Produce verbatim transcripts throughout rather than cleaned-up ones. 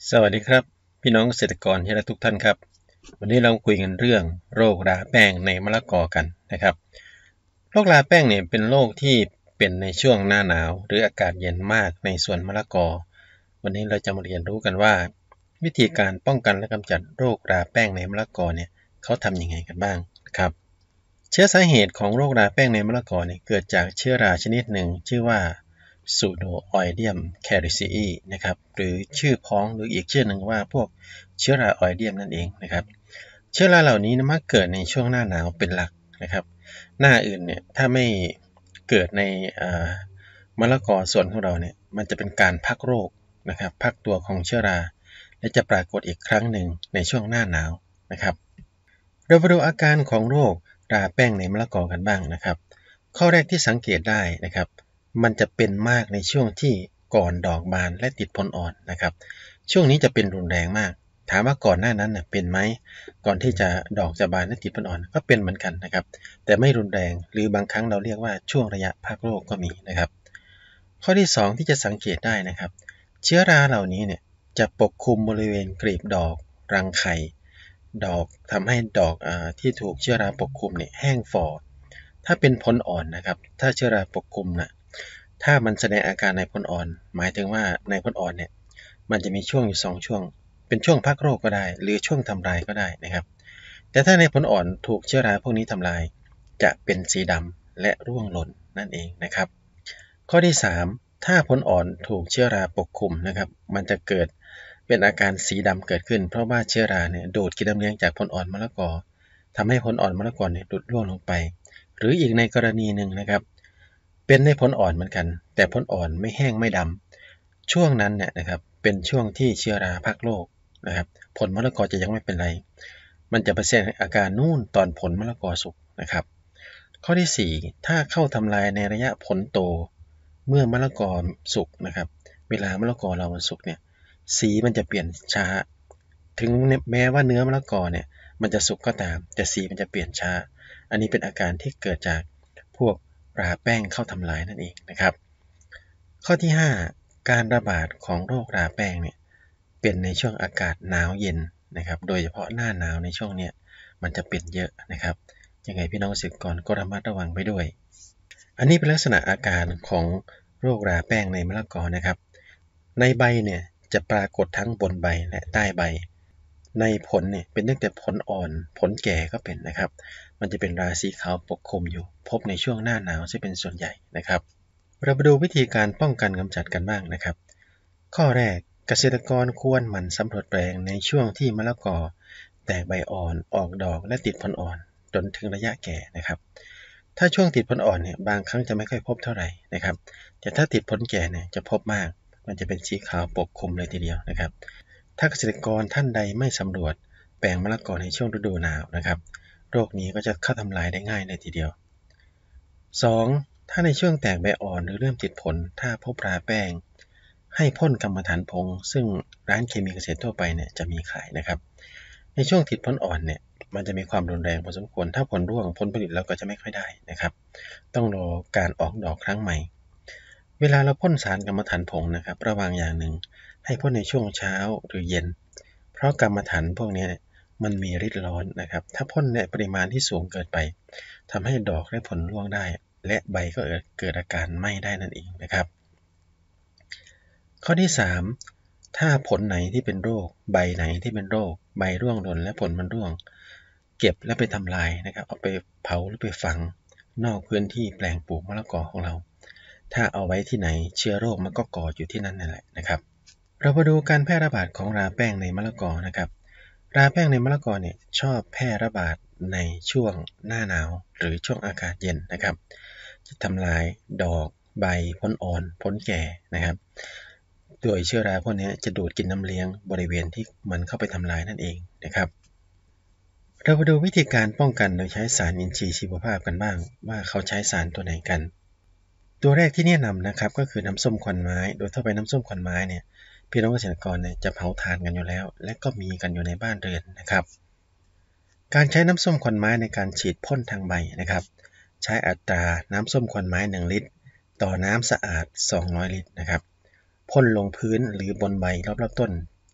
สวัสดีครับพี่น้องเกษตรกรที่รักทุกท่านครับวันนี้เราคุยกันเรื่องโรคราแป้งในมะละกอกันนะครับโรคราแป้งเนี่ยเป็นโรคที่เป็นในช่วงหน้าหนาวหรืออากาศเย็นมากในสวนมะละกอวันนี้เราจะมาเรียนรู้กันว่าวิธีการป้องกันและกำจัดโรคราแป้งในมะละกอเนี่ยเขาทำยังไงกันบ้างนะครับเชื้อสาเหตุของโรคราแป้งในมะละกอเนี่ยเกิดจากเชื้อราชนิดหนึ่งชื่อว่าซูโดออยเดียมแคริซีอีนะครับหรือชื่อพ้องหรืออีกชื่อหนึ่งว่าพวกเชื้อราออยเดียมนั่นเองนะครับเชื้อราเหล่านี้มักเกิดในช่วงหน้าหนาวเป็นหลักนะครับหน้าอื่นเนี่ยถ้าไม่เกิดในมะละกอส่วนของเราเนี่ยมันจะเป็นการพักโรคนะครับพักตัวของเชื้อราและจะปรากฏอีกครั้งหนึ่งในช่วงหน้าหนาวนะครับเรามาดูอาการของโรคราแป้งในมะละกอกันบ้างนะครับข้อแรกที่สังเกตได้นะครับมันจะเป็นมากในช่วงที่ก่อนดอกบานและติดผลอ่อนนะครับช่วงนี้จะเป็นรุนแรงมากถามว่าก่อนหน้านั้นเน่ยเป็นไหมก่อนที่จะดอกจะบานและติดผลอ่อนก็เป็นเหมือนกันนะครับแต่ไม่รุนแรงหรือบางครั้งเราเรียกว่าช่วงระยะพักโรคก็มีนะครับข้อที่สองที่จะสังเกตได้นะครับเชื้อราเหล่านี้เนี่ยจะปกคลุมบริเวณกลีบดอกรังไข่ดอกทำให้ดอกอที่ถูกเชื้อราปกคลุมเนี่ยแห้งฝ่อถ้าเป็นผลอ่อนนะครับถ้าเชื้อราปกคลุมนะถ้ามันแสดงอาการในผลอ่อนหมายถึงว่าในผลอ่อนเนี่ยมันจะมีช่วงอยู่สองช่วงเป็นช่วงพักโรคก็ได้หรือช่วงทำลายก็ได้นะครับแต่ถ้าในผลอ่อนถูกเชื้อราพวกนี้ทำลายจะเป็นสีดำและร่วงหล่นนั่นเองนะครับข้อที่สามถ้าผลอ่อนถูกเชื้อราปกคลุมนะครับมันจะเกิดเป็นอาการสีดำเกิดขึ้นเพราะว่าเชื้อราเนี่ยดูดกินน้ำเลี้ยงจากผลอ่อนมะละกอทำให้ผลอ่อนมะละกอเนี่ยหลุดร่วงลงไปหรืออีกในกรณีหนึ่งนะครับเป็นในผลอ่อนเหมือนกันแต่ผลอ่อนไม่แห้งไม่ดำช่วงนั้นเนี่ยนะครับเป็นช่วงที่เชื้อราพักโรคนะครับผลมะละกอจะยังไม่เป็นไรมันจะไปแสดงอาการนู่นตอนผลมะละกอสุกนะครับข้อที่สี่ถ้าเข้าทำลายในระยะผลโตเมื่อมะละกอสุกนะครับเวลามะละกอเรามันสุกเนี่ยสีมันจะเปลี่ยนช้าถึงแม้ว่าเนื้อมะละกอเนี่ยมันจะสุกก็ตามแต่สีมันจะเปลี่ยนช้าอันนี้เป็นอาการที่เกิดจากพวกราแป้งเข้าทำลายนั่นเองนะครับข้อที่ห้าการระบาดของโรคราแป้งเนี่ยเป็นในช่วงอากาศหนาวเย็นนะครับโดยเฉพาะหน้าหนาวในช่วงเนี้ยมันจะเป็นเยอะนะครับยังไงพี่น้องเกษตรกรก็ระมัดระวังไปด้วยอันนี้เป็นลักษณะอาการของโรคราแป้งในมะละกอนะครับในใบเนี่ยจะปรากฏทั้งบนใบและใต้ใบในผลเนี่ยเป็นตั้งแต่ผลอ่อนผลแก่ก็เป็นนะครับมันจะเป็นราสีขาวปกคลุมอยู่พบในช่วงหน้าหนาวจะเป็นส่วนใหญ่นะครับเรามาดูวิธีการป้องกันกำจัดกันบ้างนะครับข้อแรกเกษตรกรควรหมั่นสำรวจแปลงในช่วงที่มะละกอแตกใบอ่อนออกดอกและติดผลอ่อนจนถึงระยะแก่นะครับถ้าช่วงติดผลอ่อนเนี่ยบางครั้งจะไม่ค่อยพบเท่าไหร่นะครับแต่ถ้าติดผลแก่เนี่ยจะพบมากมันจะเป็นสีขาวปกคลุมเลยทีเดียวนะครับถ้าเกษตรกรท่านใดไม่สำรวจแปลงมะละกอในช่วงฤดูหนาวนะครับโรคนี้ก็จะเข้าทำลายได้ง่ายเลยทีเดียวสองถ้าในช่วงแตกใบอ่อนหรือเริ่มติดผลถ้าพบราแป้งให้พ่นกรรมฐานพงซึ่งร้านเคมีเกษตรทั่วไปเนี่ยจะมีขายนะครับในช่วงติดผลอ่อนเนี่ยมันจะมีความรุนแรงพอสมควรถ้าผลร่วงผลผลิตเราก็จะไม่ค่อยได้นะครับต้องรอการออกดอกครั้งใหม่เวลาเราพ่นสารกรรมฐานผงนะครับระวังอย่างหนึ่งให้พ่นในช่วงเช้าหรือเย็นเพราะกรรมฐานพวกนี้มันมีฤทธิ์ร้อนนะครับถ้าพ่นในปริมาณที่สูงเกินไปทำให้ดอกและผลร่วงได้และใบก็เกิดอาการไหม้ได้นั่นเองนะครับข้อที่สามถ้าผลไหนที่เป็นโรคใบไหนที่เป็นโรคใบร่วงหล่นและผลมันร่วงเก็บและไปทำลายนะครับเอาไปเผาหรือไปฝังนอกพื้นที่แปลงปลูกมะละกอของเราถ้าเอาไว้ที่ไหนเชื้อโรคมันก็ก่ออยู่ที่นั่นนั่นแหละนะครับเรามาดูการแพร่ระบาดของราแป้งในมะละกอนะครับราแป้งในมะละกอเนี่ยชอบแพร่ระบาดในช่วงหน้าหนาวหรือช่วงอากาศเย็นนะครับจะทำลายดอกใบผลอ่อนผลแก่นะครับโดยเชื้อราพวกนี้จะดูดกินน้ำเลี้ยงบริเวณที่มันเข้าไปทำลายนั่นเองนะครับเรามาดูวิธีการป้องกันโดยใช้สารอินทรีย์ชีวภาพกันบ้างว่าเขาใช้สารตัวไหนกันตัวแรกที่แนะนำนะครับก็คือน้ำส้มควันไม้โดยทั่วไปน้ำส้มควันไม้เนี่ยพี่น้องเกษตรกรเนี่ยจะเผาถ่านกันอยู่แล้วและก็มีกันอยู่ในบ้านเรือนนะครับการใช้น้ำส้มควันไม้ในการฉีดพ่นทางใบนะครับใช้อัตราน้ำส้มควันไม้หนึ่งลิตรต่อน้ำสะอาดสองร้อยลิตรนะครับพ่นลงพื้นหรือบนใบรอบๆต้น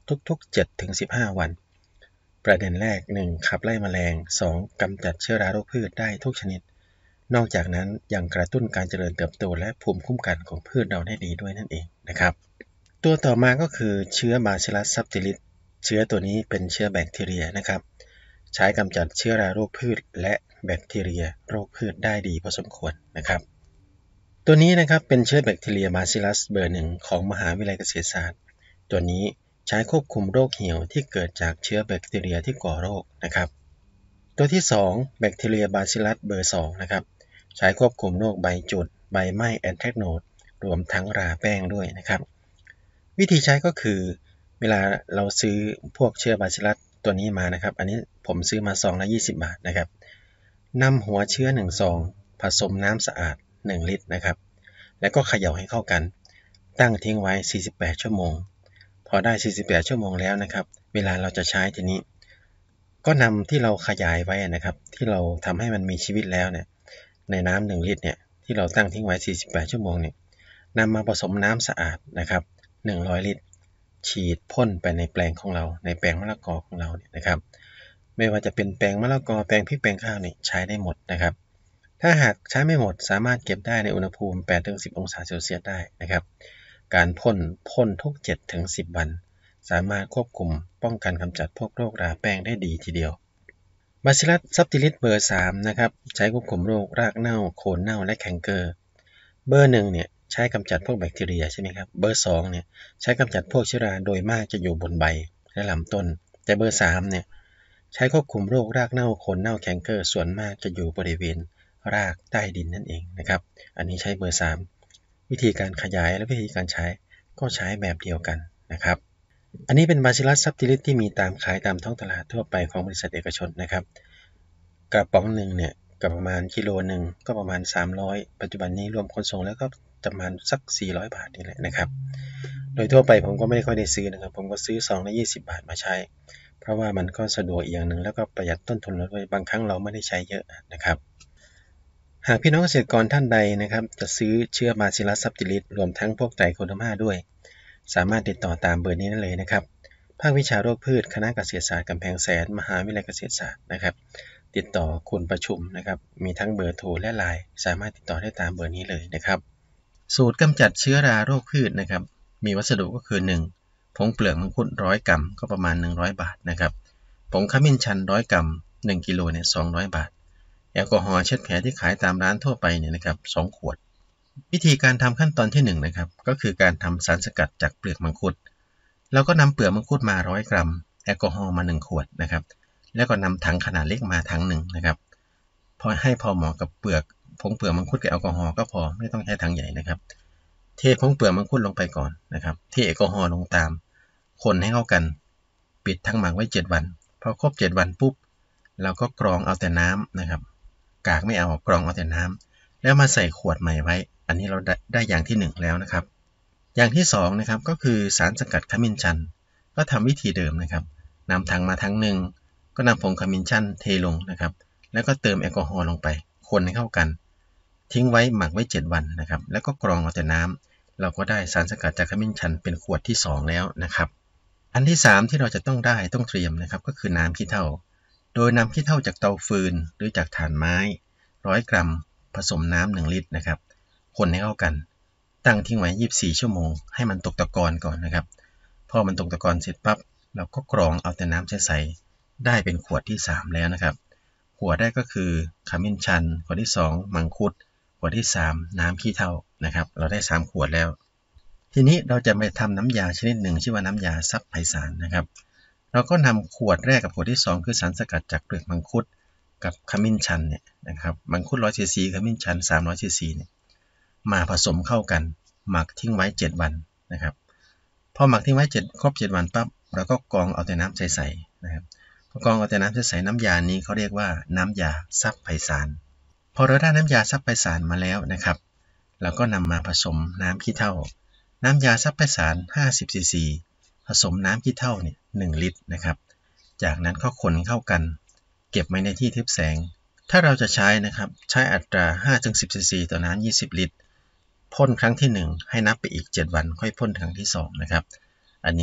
ทุกๆ เจ็ดถึงสิบห้า วันประเด็นแรก หนึ่ง ขับไล่แมลง สอง กำจัดเชื้อราโรคพืชได้ทุกชนิดนอกจากนั้นยังกระตุ้นการเจริญเติบโตและภูมิคุ้มกันของพืชเราได้ดีด้วยนั่นเองนะครับตัวต่อมาก็คือเชื้อบาซิลัสซับติลิสเชื้อตัวนี้เป็นเชื้อแบคทีเรียนะครับใช้กำจัดเชื้อราโรคพืชและแบคทีเรียโรคพืชได้ดีพอสมควรนะครับตัวนี้นะครับเป็นเชื้อแบคทีเรียบาซิลัสเบอร์หนึ่งของมหาวิทยาลัยเกษตรศาสตร์ตัวนี้ใช้ควบคุมโรคเหี่ยวที่เกิดจากเชื้อแบคทีเรียที่ก่อโรคนะครับตัวที่สองแบคทีเรียบาซิลัสเบอร์สองนะครับใช้ควบคุมโรคใบจุดใบไหม้แอนแทรกโนดรวมทั้งราแป้งด้วยนะครับวิธีใช้ก็คือเวลาเราซื้อพวกเชื้อบาซิลัสตัวนี้มานะครับอันนี้ผมซื้อมาซองละยี่สิบบาทนะครับนำหัวเชื้อหนึ่งซองผสมน้ำสะอาดหนึ่งลิตรนะครับแล้วก็เขย่าให้เข้ากันตั้งทิ้งไว้สี่สิบแปดชั่วโมงพอได้สี่สิบแปดชั่วโมงแล้วนะครับเวลาเราจะใช้ทีนี้ก็นำที่เราขยายไว้นะครับที่เราทำให้มันมีชีวิตแล้วเนี่ยในน้ำหนึ่งลิตรเนี่ยที่เราตั้งทิ้งไว้สี่สิบแปดชั่วโมงเนี่ยนำมาผสมน้ำสะอาดนะครับหนึ่งร้อยลิตรฉีดพ่นไปในแปลงของเราในแปลงมะละกอของเราเนี่ยนะครับไม่ว่าจะเป็นแปลงมะละกอแปลงพริกแปลงข้าวนี่ใช้ได้หมดนะครับถ้าหากใช้ไม่หมดสามารถเก็บได้ในอุณหภูมิ แปดถึงสิบ องศาเซลเซียสได้นะครับการพ่นพ่นทุก เจ็ดถึงสิบ วันสามารถควบคุมป้องกันกำจัดพวกโรคราแป้งได้ดีทีเดียวบาซิลัสซับติลิสเบอร์สามนะครับใช้ควบคุมโรครากเน่าโคนเน่าและแคนเกอร์เบอร์หนึ่งเนี่ยใช้กำจัดพวกแบคทีเรียใช่ไหมครับเบอร์สองเนี่ยใช้กำจัดพวกเชื้อราโดยมากจะอยู่บนใบและลำต้นแต่เบอร์สามเนี่ยใช้ควบคุมโรครากเน่าโคนเน่าแคนเกอร์ส่วนมากจะอยู่บริเวณรากใต้ดินนั่นเองนะครับอันนี้ใช้เบอร์สามวิธีการขยายและวิธีการใช้ก็ใช้แบบเดียวกันนะครับอันนี้เป็นบาซิลัสซับติลิสที่มีตามขายตามท้องตลาดทั่วไปของบริษัทเอกชนนะครับกระป๋องหนึ่งเนี่ยก็ประมาณกิโลหนึ่งก็ประมาณสามร้อยปัจจุบันนี้รวมขนส่งแล้วก็ประมาณสักสี่ร้อยบาทนี่แหละนะครับโดยทั่วไปผมก็ไม่ได้ค่อยได้ซื้อนะครับผมก็ซื้อซองละยี่สิบบาทมาใช้เพราะว่ามันก็สะดวกอีกอย่างหนึ่งแล้วก็ประหยัดต้นทุนลดด้วยบางครั้งเราไม่ได้ใช้เยอะนะครับหากพี่น้องเกษตรกรท่านใดนะครับจะซื้อเชื้อบาซิลัสซับติลิสรวมทั้งพวกไตรโคเดอร์มาด้วยสามารถติดต่อตามเบอร์นี้ได้เลยนะครับภาควิชาโรคพืชคณะเกษตรศาสตร์กำแพงแสนมหาวิทยาลัยเกษตรศาสตร์นะครับติดต่อคุณประชุมนะครับมีทั้งเบอร์โทรและไลน์สามารถติดต่อได้ตามเบอร์นี้เลยนะครับสูตรกำจัดเชื้อราโรคพืชนะครับมีวัสดุก็คือหนึ่งผงเปลือกมังคุดหนึ่งร้อยกรัมก็ประมาณหนึ่งร้อยบาทนะครับผงขมิ้นชันหนึ่งร้อยกรัมหนึ่งกิโลเนี่ยสองร้อยบาทแอลกอฮอล์เช็ดแผลที่ขายตามร้านทั่วไปเนี่ยนะครับสองขวดวิธีการทำขั้นตอนที่หนึ่งนะครับก็คือการทำสารสกัดจากเปลือกมังคุดเราก็นำเปลือกมังคุดมาหนึ่งร้อยกรัมแอลกอฮอล์มาหนึ่งขวดนะครับแล้วก็นำถังขนาดเล็กมาถังหนึ่งนะครับพอให้พอเหมาะกับเปลือกผงเปลือกมังคุดกับแอลกอฮอล์ก็พอไม่ต้องใช้ถังใหญ่นะครับเทผงเปลือกมังคุดลงไปก่อนนะครับเทแอลกอฮอล์ลงตามคนให้เข้ากันปิดทั้งหมักไว้เจ็ดวันพอครบเจ็ดวันปุ๊บเราก็กรองเอาแต่น้ำนะครับกากไม่เอากรองเอาแต่น้ำแล้วมาใส่ขวดใหม่ไว้อันนี้เราได้ได้อย่างที่หนึ่งแล้วนะครับอย่างที่สองนะครับก็คือสารสกัดขมิ้นชันก็ทำวิธีเดิมนะครับนำถังมาถังหนึ่งก็นำผงขมิ้นชันเทลงนะครับแล้วก็เติมแอลกอฮอล์ลงไปคนให้เข้ากันทิ้งไว้หมักไว้เจ็ดวันนะครับแล้วก็กรองเอาแต่น้ำเราก็ได้สารสกัดจากขมิ้นชันเป็นขวดที่สองแล้วนะครับอันที่สามที่เราจะต้องได้ต้องเตรียมนะครับก็คือน้ำขี้เถ้าโดยนำขี้เถ้าจากเตาฟืนหรือจากถ่านไม้หนึ่งร้อยกรัมผสมน้ำหนึ่งลิตรนะครับคนให้เข้ากันตั้งทิ้งไว้ยี่สิบสี่ชั่วโมงให้มันตกตะกอนก่อนนะครับพอมันตกตะกอนเสร็จปั๊บเราก็กรองเอาแต่น้ำใสๆได้เป็นขวดที่สามแล้วนะครับขวดแรกก็คือขมิ้นชันขวดที่สองมังคุดขวดที่สามน้ำขี้เถ้านะครับเราได้สามขวดแล้วทีนี้เราจะไปทำน้ำยาชนิดหนึ่งชื่อว่าน้ำยาซับไพศาลนะครับเราก็นำขวดแรกกับขวดที่สองคือสารสกัดจากเปลือกมังคุดกับขมิ้นชันเนี่ยนะครับมังคุดหนึ่งร้อยซีซีขมิ้นชันสามร้อยซีซีเนี่ยมาผสมเข้ากันหมักทิ้งไว้เจ็ดวันนะครับพอหมักทิ้งไว้เจ็ดครบเจ็ดวันปั๊บเราก็กรองเอาแต่น้ำใสๆนะครับพอกรองเอาแต่น้ำใสๆน้ำยานี้เขาเรียกว่าน้ำยาซับไพศาลพอเราได้น้ำยาซับไพศาลมาแล้วนะครับเราก็นำมาผสมน้ำขี้เถ้าน้ำยาซับไพศาลห้าสิบซีซีผสมน้ำขี้เถ้าเนี่ยหนึ่งลิตรนะครับจากนั้นก็คนเข้ากันเก็บไว้ในที่ทึบแสงถ้าเราจะใช้นะครับใช้อัตรา ห้าถึงสิบ ซีซีต่อน้ำยี่สิบลิตรพ่นครั้งที่หนึ่งให้นับไปอีกเจ็ดวันค่อยพ่นครั้งที่สองนะครับอันนี้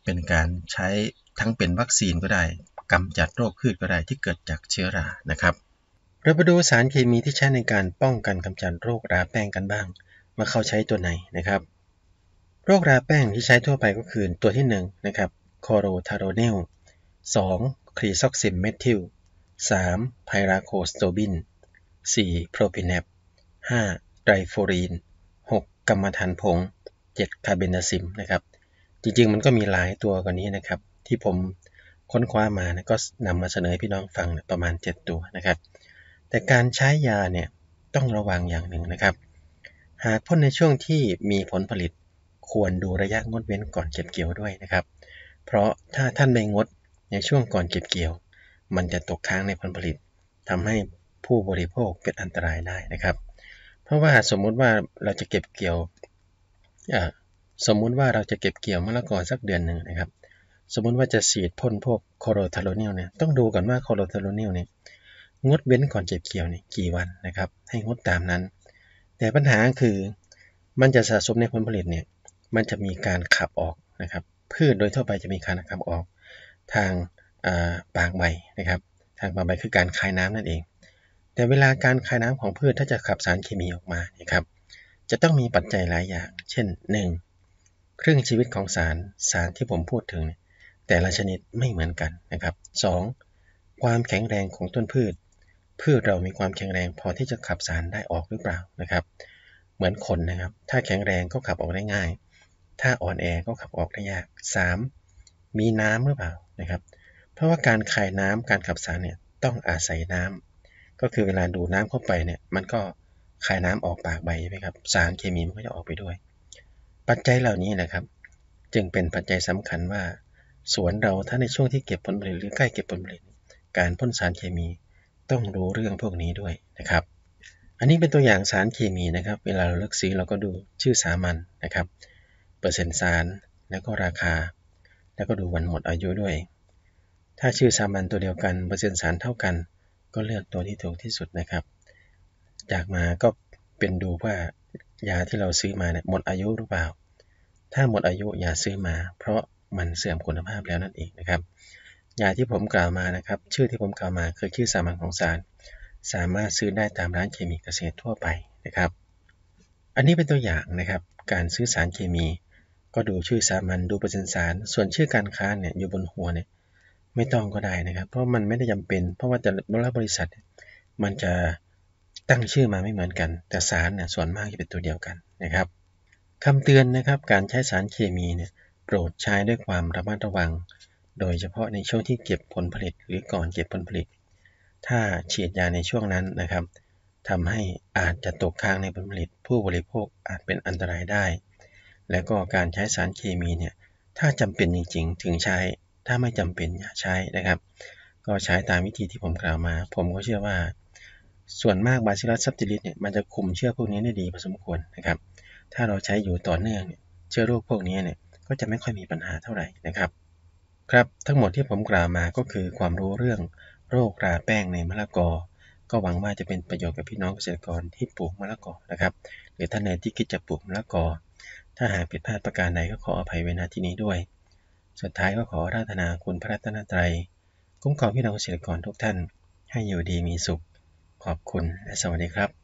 เป็นการใช้ทั้งเป็นวัคซีนก็ได้กำจัดโรคพืชก็ได้ที่เกิดจากเชื้อรานะครับเรามาดูสารเคมีที่ใช้ในการป้องกันกำจัดโรคราแป้งกันบ้างว่าเขาใช้ตัวไหนนะครับโรคราแป้งที่ใช้ทั่วไปก็คือตัวที่หนึ่งนะครับคอโรทาโรเนล สอง คลีซอกซิมเมทิล สาม ไพราโคสโตบิน สี่ โพรพิแนป ห้า ไตรโฟรีน หก กัมมันถันผง เจ็ด คาร์เบนดาซิมนะครับจริงๆมันก็มีหลายตัวกว่านี้นะครับที่ผมค้นคว้ามานะก็นำมาเสนอให้พี่น้องฟังนะประมาณเจ็ดตัวนะครับแต่การใช้ยาเนี่ยต้องระวังอย่างหนึ่งนะครับหากพ่นในช่วงที่มีผลผลิตควรดูระยะงดเว้นก่อนเก็บเกี่ยวด้วยนะครับเพราะถ้าท่านไม่งดในช่วงก่อนเก็บเกี่ยวมันจะตกค้างในผลผลิตทำให้ผู้บริโภคเป็นอันตรายได้นะครับเพราะว่าสมมุติว่าเราจะเก็บเกี่ยวสมมุติว่าเราจะเก็บเกี่ยวมะละกอสักเดือนหนึ่งนะครับสมมุติว่าจะฉีดพ่นพวกโคโรทาโรนิลเนี่ยต้องดูก่อนว่าโคโรทาโรนิลเนี่ยงดเว้นก่อนเก็บเกี่ยวเนี่ยกี่วันนะครับให้งดตามนั้นแต่ปัญหาคือมันจะสะสมในผลผลิตเนี่ยมันจะมีการขับออกนะครับพืชโดยทั่วไปจะมีการขับออกทางปากใบนะครับทางปากใบคือการคายน้ำนั่นเองแต่เวลาการคายน้ำของพืชถ้าจะขับสารเคมีออกมานะครับจะต้องมีปัจจัยหลายอย่างเช่น หนึ่ง ครึ่งชีวิตของสารสารที่ผมพูดถึงแต่ละชนิดไม่เหมือนกันนะครับ สอง ความแข็งแรงของต้นพืชพืชเรามีความแข็งแรงพอที่จะขับสารได้ออกหรือเปล่านะครับเหมือนคนนะครับถ้าแข็งแรงก็ขับออกได้ง่ายถ้าอ่อนแอก็ขับออกได้ยาก สาม มีน้ำหรือเปล่านะครับเพราะว่าการคายน้ำการขับสารเนี่ยต้องอาศัยน้ำก็คือเวลาดูดน้ำเข้าไปเนี่ยมันก็คายน้ำออกปากใบใช่ไหมครับสารเคมีมันก็จะออกไปด้วยปัจจัยเหล่านี้นะครับจึงเป็นปัจจัยสำคัญว่าสวนเราถ้าในช่วงที่เก็บผลผลิตหรือใกล้เก็บผลผลิตการพ่นสารเคมีต้องรู้เรื่องพวกนี้ด้วยนะครับอันนี้เป็นตัวอย่างสารเคมีนะครับเวลาเราเลือกซื้อเราก็ดูชื่อสามัญ นะครับเปอร์เซ็นต์สารแล้วก็ราคาแล้วก็ดูวันหมดอายุด้วยถ้าชื่อสามัญตัวเดียวกันเปอร์เซ็นต์สารเท่ากันก็เลือกตัวที่ถูกที่สุดนะครับจากมาก็เป็นดูว่ายาที่เราซื้อมาเนี่ยหมดอายุหรือเปล่าถ้าหมดอายุอย่าซื้อมาเพราะมันเสื่อมคุณภาพแล้วนั่นเองนะครับยาที่ผมกล่าวมานะครับชื่อที่ผมกล่าวมาคือชื่อสามัญของสารสามารถซื้อได้ตามร้านเคมีเกษตรทั่วไปนะครับอันนี้เป็นตัวอย่างนะครับการซื้อสารเคมีก็ดูชื่อสามัญดูเปอร์เซ็นต์สารส่วนชื่อการค้าเนี่ยอยู่บนหัวเนี่ยไม่ต้องก็ได้นะครับเพราะมันไม่ได้จำเป็นเพราะว่าแต่ละบริษัทมันจะตั้งชื่อมาไม่เหมือนกันแต่สารเนี่ยส่วนมากจะเป็นตัวเดียวกันนะครับคำเตือนนะครับการใช้สารเคมีเนี่ยโปรดใช้ด้วยความระมัดระวังโดยเฉพาะในช่วงที่เก็บผลผลิตหรือก่อนเก็บผลผลิตถ้าฉีดยาในช่วงนั้นนะครับทำให้อาจจะตกค้างในผลผลิตผู้บริโภคอาจเป็นอันตรายได้และก็การใช้สารเคมีเนี่ยถ้าจำเป็นจริงๆถึงใช้ถ้าไม่จำเป็นอย่าใช้นะครับก็ใช้ตามวิธีที่ผมกล่าวมาผมก็เชื่อว่าส่วนมากบาซิลลัสซับติลิสเนี่ยมันจะคุมเชื้อพวกนี้ได้ดีพอสมควรนะครับถ้าเราใช้อยู่ต่อเนื่องเนี่ยเชื้อโรคพวกนี้เนี่ยก็จะไม่ค่อยมีปัญหาเท่าไหร่นะครับครับทั้งหมดที่ผมกล่าวมาก็คือความรู้เรื่องโรคราแป้งในมะละกอก็หวังว่าจะเป็นประโยชน์กับพี่น้องเกษตรกรที่ปลูกมะละกอนะครับหรือท่านใดที่คิดจะปลูกมะละกอถ้าหากผิดพลาดประการใดก็ขออภัยไว้ณที่นี้ด้วยสุดท้ายก็ขออาราธนาคุณพระรัตนตรัยคุ้มครองพี่น้องเกษตรกรทุกท่านให้อยู่ดีมีสุขขอบคุณและสวัสดีครับ